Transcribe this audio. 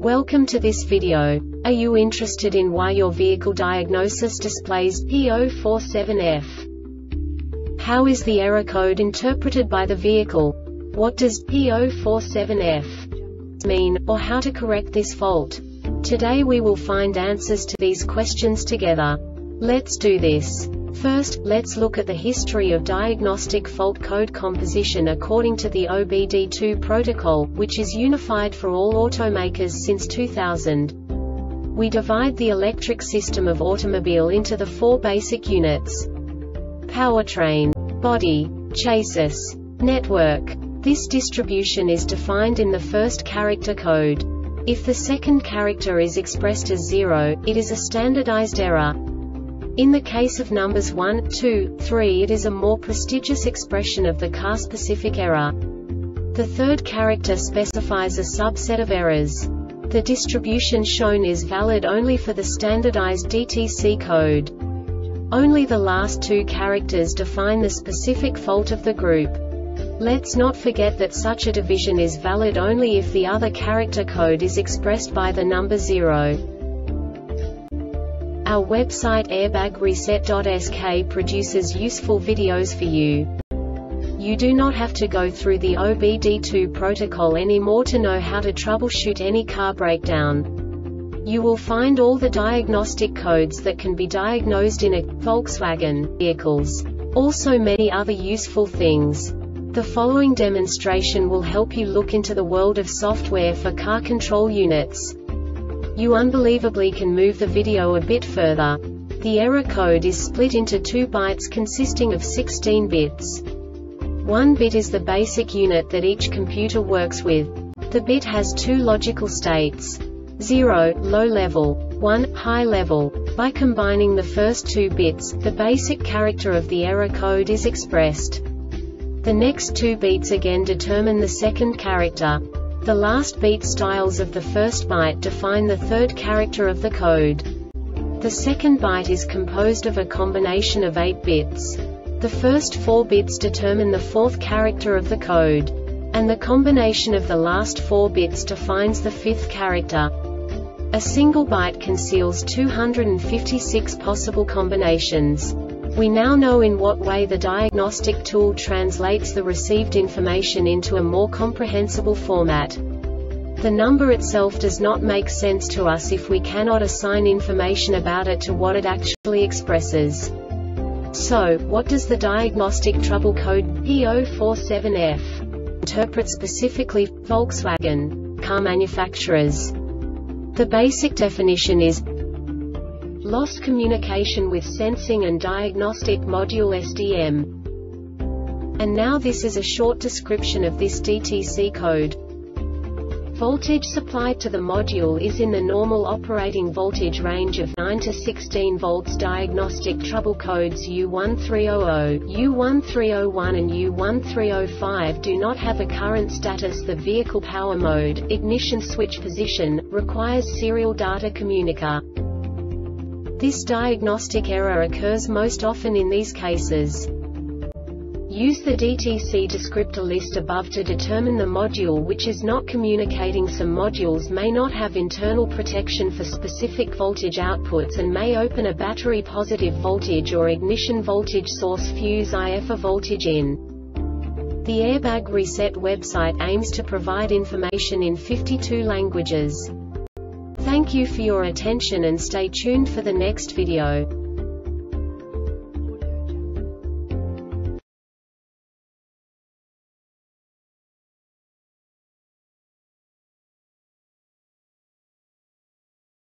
Welcome to this video. Are you interested in why your vehicle diagnosis displays P047F? How is the error code interpreted by the vehicle? What does P047F mean, or how to correct this fault? Today we will find answers to these questions together. Let's do this. First, let's look at the history of diagnostic fault code composition according to the OBD2 protocol, which is unified for all automakers since 2000. We divide the electric system of automobile into the four basic units: powertrain, body, chassis, network. This distribution is defined in the first character code. If the second character is expressed as 0, it is a standardized error. In the case of numbers 1, 2, 3, it is a more prestigious expression of the car-specific error. The third character specifies a subset of errors. The distribution shown is valid only for the standardized DTC code. Only the last two characters define the specific fault of the group. Let's not forget that such a division is valid only if the other character code is expressed by the number 0. Our website airbagreset.sk produces useful videos for you. You do not have to go through the OBD2 protocol anymore to know how to troubleshoot any car breakdown. You will find all the diagnostic codes that can be diagnosed in a Volkswagen vehicles. Also many other useful things. The following demonstration will help you look into the world of software for car control units. You unbelievably can move the video a bit further. The error code is split into 2 bytes consisting of 16 bits. 1 bit is the basic unit that each computer works with. The bit has 2 logical states: 0, low level, 1, high level. By combining the first 2 bits, the basic character of the error code is expressed. The next 2 beats again determine the second character. The last beat styles of the first byte define the third character of the code. The second byte is composed of a combination of 8 bits. The first 4 bits determine the fourth character of the code. And the combination of the last 4 bits defines the fifth character. A single byte conceals 256 possible combinations. We now know in what way the diagnostic tool translates the received information into a more comprehensible format. The number itself does not make sense to us if we cannot assign information about it to what it actually expresses. So, what does the diagnostic trouble code P047F interpret specifically for Volkswagen car manufacturers? The basic definition is lost communication with sensing and diagnostic module SDM. And now this is a short description of this DTC code. Voltage supplied to the module is in the normal operating voltage range of 9 to 16 volts. Diagnostic trouble codes U1300, U1301 and U1305 do not have a current status. The vehicle power mode, ignition switch position, requires serial data communicator. This diagnostic error occurs most often in these cases. Use the DTC descriptor list above to determine the module which is not communicating. Some modules may not have internal protection for specific voltage outputs and may open a battery positive voltage or ignition voltage source fuse if a voltage in. The Airbag Reset website aims to provide information in 52 languages. Thank you for your attention and stay tuned for the next video.